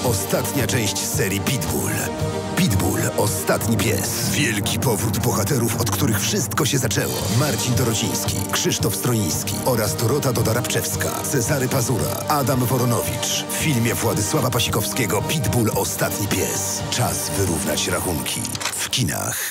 Ostatnia część serii Pitbull. Pitbull, ostatni pies. Wielki powrót bohaterów, od których wszystko się zaczęło. Marcin Dorociński, Krzysztof Stroiński oraz Dorota Doda-Rabczewska, Cezary Pazura, Adam Woronowicz. W filmie Władysława Pasikowskiego Pitbull, ostatni pies. Czas wyrównać rachunki. W kinach.